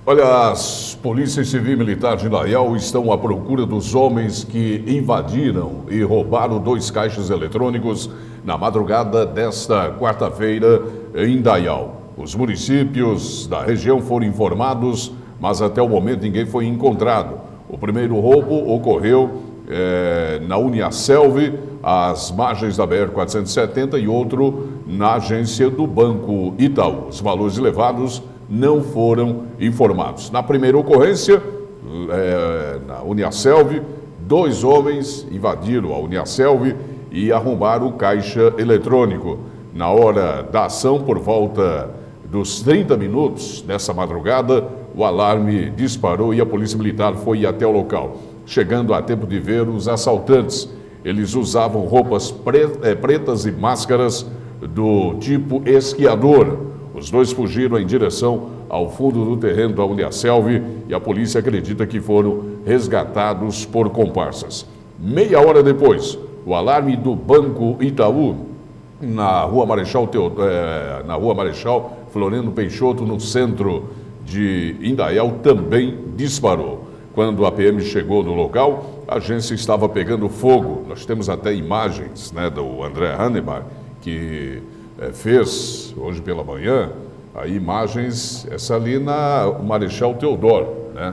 Olha, as polícias civil e militar de Indaial estão à procura dos homens que invadiram e roubaram 2 caixas eletrônicos na madrugada desta quarta-feira em Indaial. Os municípios da região foram informados, mas até o momento ninguém foi encontrado. O primeiro roubo ocorreu na Uniaselv, às margens da BR-470, e outro na agência do Banco Itaú. Os valores levados não foram informados. Na primeira ocorrência, na Uniaselv, 2 homens invadiram a Uniaselv e arrombaram o caixa eletrônico. Na hora da ação, por volta dos 30 minutos dessa madrugada, o alarme disparou e a polícia militar foi até o local, chegando a tempo de ver os assaltantes. Eles usavam roupas pretas e máscaras do tipo esquiador. Os 2 fugiram em direção ao fundo do terreno da Uniaselv e a polícia acredita que foram resgatados por comparsas. Meia hora depois, o alarme do Banco Itaú, na Rua Marechal Floriano Peixoto, no centro de Indaial, também disparou. Quando a PM chegou no local, a agência estava pegando fogo. Nós temos até imagens, do André Hannebar, que fez hoje pela manhã, aí imagens, essa ali na Marechal Teodoro,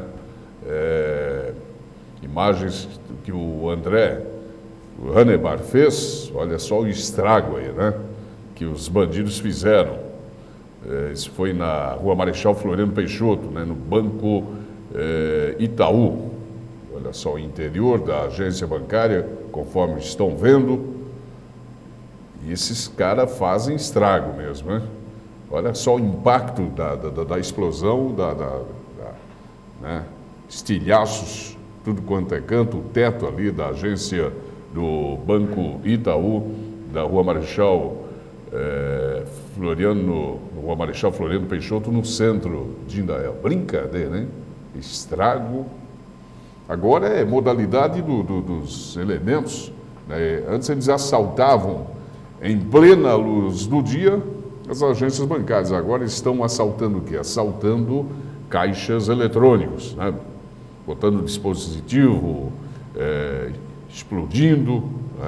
imagens que o André Hannebar fez. Olha só o estrago aí, que os bandidos fizeram. Isso foi na Rua Marechal Floriano Peixoto, no Banco Itaú. Olha só o interior da agência bancária, conforme estão vendo. E esses caras fazem estrago mesmo, Olha só o impacto da explosão, estilhaços, tudo quanto é canto, o teto ali da agência do Banco Itaú, da Rua Marechal Floriano Peixoto, no centro de Indaial. Brincadeira, hein? Estrago. Agora é modalidade dos elementos, Antes eles assaltavam em plena luz do dia as agências bancárias. Agora estão assaltando o quê? Assaltando caixas eletrônicos, botando dispositivo, explodindo,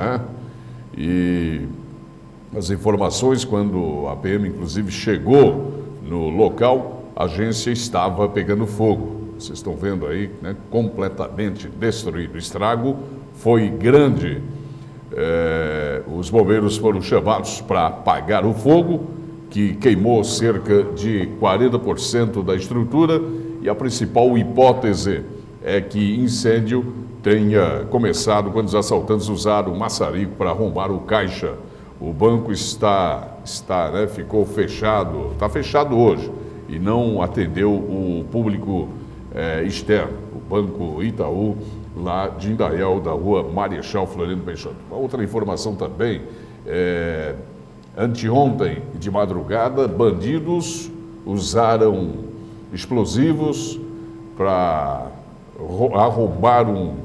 E as informações, quando a PM inclusive chegou no local, a agência estava pegando fogo. Vocês estão vendo aí, completamente destruído. O estrago foi grande. Os bombeiros foram chamados para apagar o fogo, que queimou cerca de 40% da estrutura, e a principal hipótese é que incêndio tenha começado quando os assaltantes usaram o maçarico para arrombar o caixa. O banco ficou fechado, está fechado hoje, e não atendeu o público externo, o Banco Itaú, lá de Indaial, da Rua Marechal Floriano Peixoto. Uma outra informação também, anteontem de madrugada, bandidos usaram explosivos para arrombar um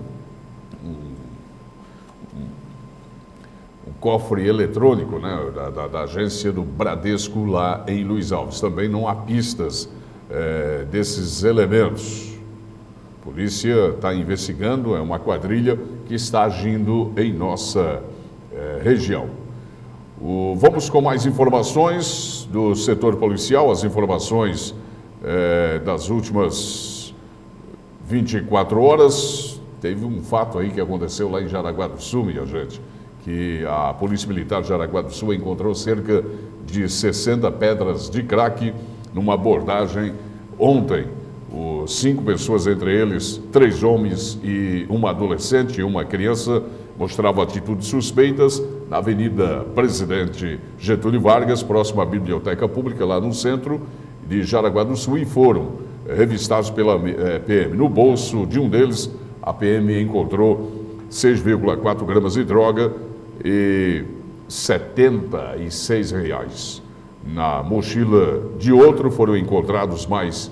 cofre eletrônico, da agência do Bradesco lá em Luiz Alves. Também não há pistas desses elementos. A polícia está investigando, é uma quadrilha que está agindo em nossa região. Vamos com mais informações do setor policial, as informações das últimas 24 horas. Teve um fato aí que aconteceu lá em Jaraguá do Sul, minha gente, que a Polícia Militar de Jaraguá do Sul encontrou cerca de 60 pedras de crack numa abordagem ontem. 5 pessoas, entre eles 3 homens e uma adolescente e uma criança, mostravam atitudes suspeitas na Avenida Presidente Getúlio Vargas, próximo à Biblioteca Pública, lá no centro de Jaraguá do Sul, e foram revistados pela PM. No bolso de um deles, a PM encontrou 6,4 gramas de droga e R$76. Na mochila de outro foram encontrados mais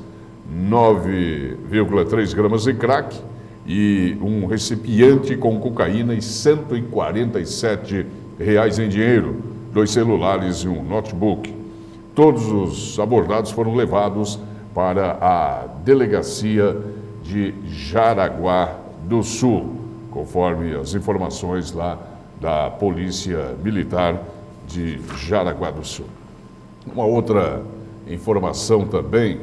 9,3 gramas de crack e um recipiente com cocaína e R$147 em dinheiro, 2 celulares e um notebook. Todos os abordados foram levados para a delegacia de Jaraguá do Sul, conforme as informações lá da Polícia Militar de Jaraguá do Sul. Uma outra informação também,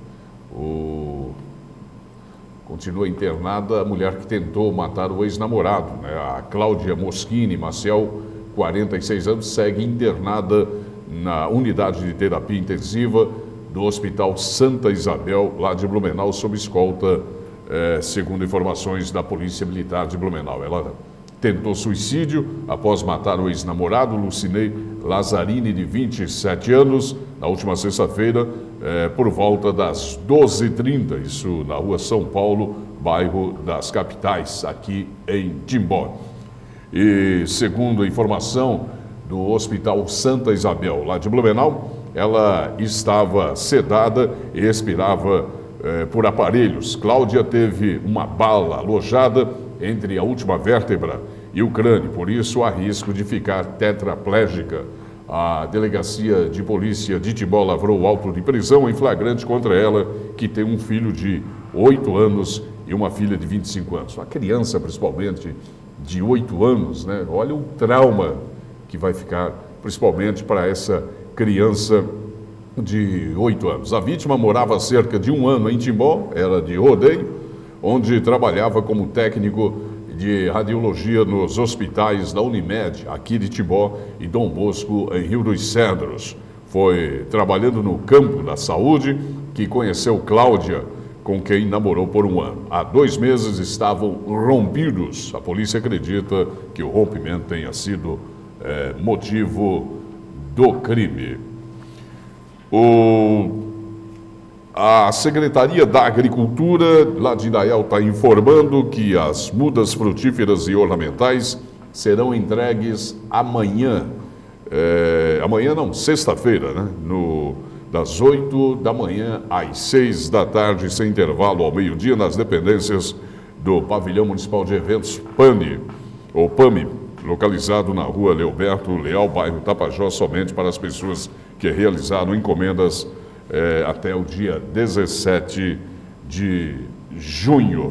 continua internada a mulher que tentou matar o ex-namorado, né? A Cláudia Moschini Maciel, 46 anos, segue internada na unidade de terapia intensiva do Hospital Santa Isabel, lá de Blumenau, sob escolta, segundo informações da Polícia Militar de Blumenau. Ela tentou suicídio após matar o ex-namorado, Lucinei Lazzarini, de 27 anos, na última sexta-feira, por volta das 12h30, isso na rua São Paulo, bairro das Capitais, aqui em Timbó. E segundo a informação do Hospital Santa Isabel, lá de Blumenau, ela estava sedada e expirava por aparelhos. Cláudia teve uma bala alojada entre a última vértebra e o crânio, por isso há risco de ficar tetraplégica. A Delegacia de Polícia de Timbó lavrou auto de prisão em flagrante contra ela, que tem um filho de 8 anos e uma filha de 25 anos. Uma criança, principalmente, de 8 anos, né? Olha o trauma que vai ficar, principalmente para essa criança de 8 anos. A vítima morava há cerca de 1 ano em Timbó, era de rodeio, onde trabalhava como técnico de radiologia nos hospitais da Unimed, aqui de Timbó, e Dom Bosco, em Rio dos Cedros. Foi trabalhando no campo da saúde que conheceu Cláudia, com quem namorou por 1 ano. Há 2 meses estavam rompidos. A polícia acredita que o rompimento tenha sido motivo do crime. A Secretaria da Agricultura, lá de Indaial, está informando que as mudas frutíferas e ornamentais serão entregues amanhã. Amanhã não, sexta-feira, né? Das 8 da manhã às 6 da tarde, sem intervalo ao meio-dia, nas dependências do Pavilhão Municipal de Eventos PAMI, localizado na rua Leoberto Leal, bairro Tapajós, somente para as pessoas que realizaram encomendas até o dia 17 de junho.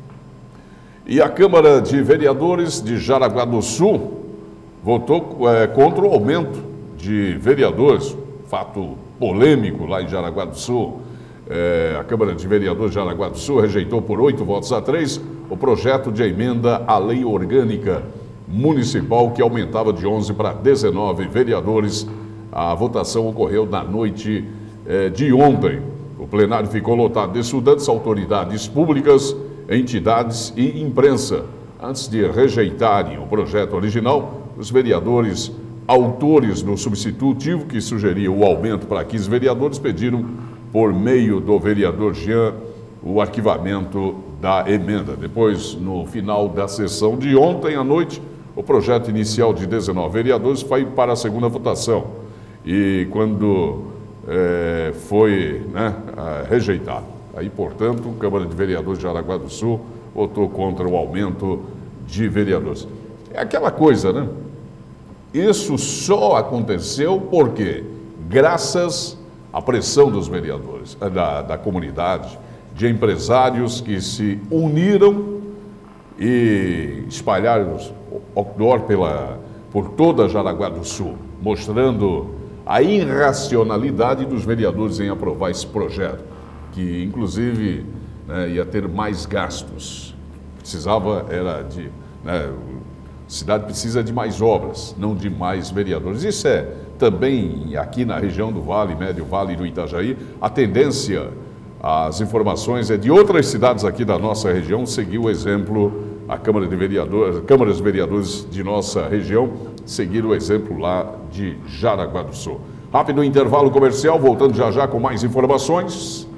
E a Câmara de Vereadores de Jaraguá do Sul votou contra o aumento de vereadores, fato polêmico lá em Jaraguá do Sul. A Câmara de Vereadores de Jaraguá do Sul rejeitou por 8 votos a 3 o projeto de emenda à lei orgânica municipal que aumentava de 11 para 19 vereadores. A votação ocorreu na noite de ontem. O plenário ficou lotado de estudantes, autoridades públicas, entidades e imprensa. Antes de rejeitarem o projeto original, os vereadores autores do substitutivo, que sugeria o aumento para 15 vereadores, pediram, por meio do vereador Jean, o arquivamento da emenda. Depois, no final da sessão de ontem à noite, o projeto inicial de 19 vereadores foi para a segunda votação. E quando foi rejeitado. Aí, portanto, a Câmara de Vereadores de Jaraguá do Sul votou contra o aumento de vereadores. É aquela coisa, né? Isso só aconteceu porque, graças à pressão dos vereadores, da comunidade, de empresários que se uniram e espalharam outdoor por toda Jaraguá do Sul, mostrando a irracionalidade dos vereadores em aprovar esse projeto, que inclusive ia ter mais gastos. A cidade precisa de mais obras, não de mais vereadores. Isso é também aqui na região do Vale, Médio Vale do Itajaí, a tendência, as informações de outras cidades aqui da nossa região, seguir o exemplo, a Câmara de Vereadores, câmaras de vereadores de nossa região, seguir o exemplo lá de Jaraguá do Sul. Rápido intervalo comercial, voltando já com mais informações.